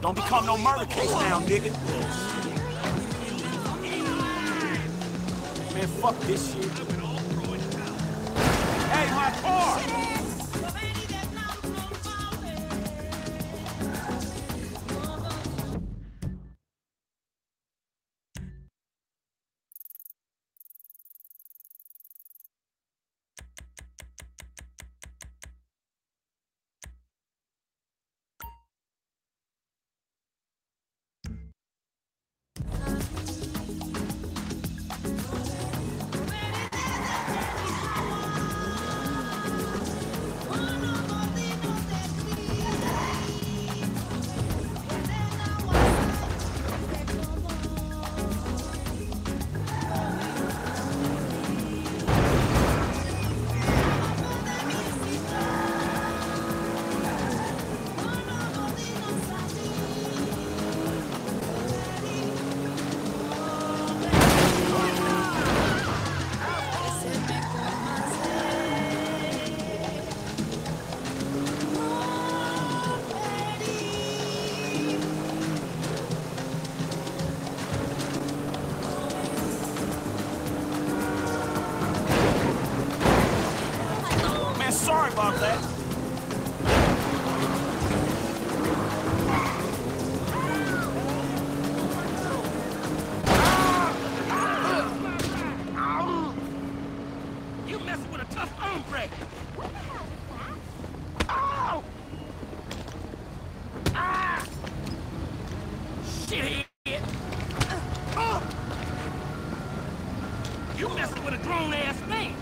Don't become no murder case now, nigga. Man, fuck this shit. Hey, my car! Sorry about that. You messing with a tough hombre. Ow! Ah! Shithead! You messing with a grown-ass man.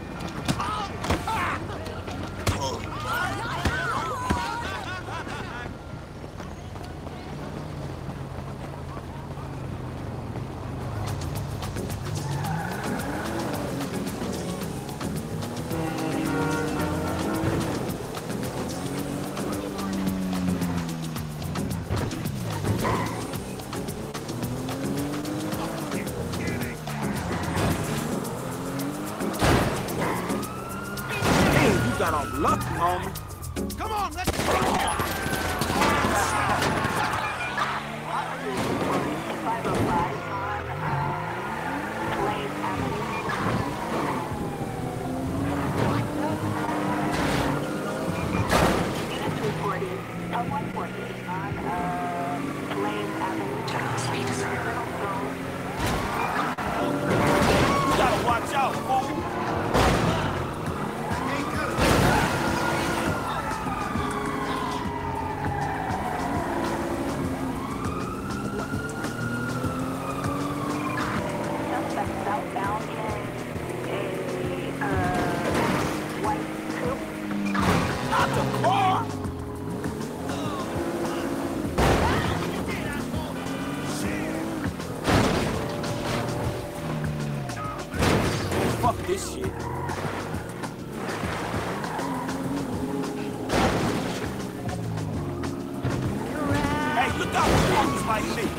Got off lucky, homie. Come on, let's go! You gotta watch out, fool. Not the car! Man, fuck this shit. Hey, look out for fuckers like me.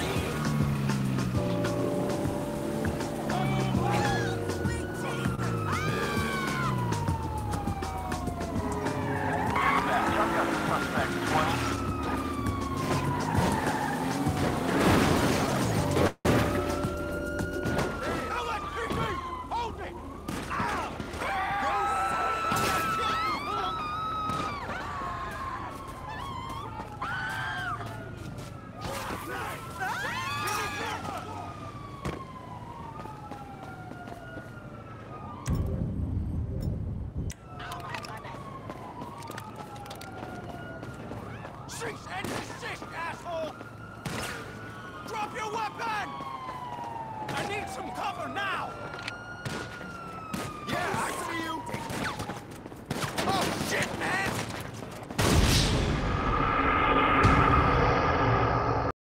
She's in the sick, asshole! Drop your weapon! I need some cover now!